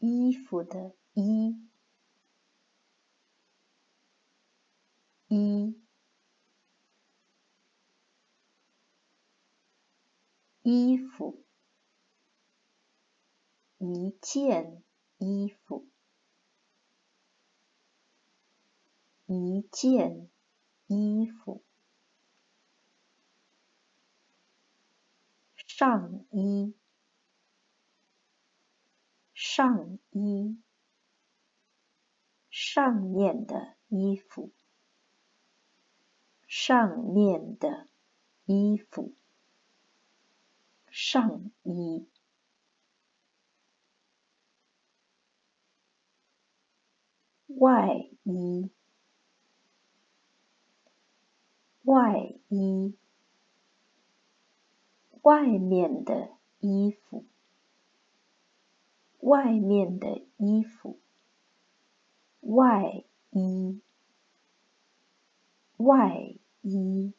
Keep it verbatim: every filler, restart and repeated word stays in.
衣服的衣，衣，衣服，一件衣服，一件衣服，上衣，上衣，上面的衣服，上面的衣服，上衣，外衣，外衣，外面的衣服，外面的衣服，外衣，外衣。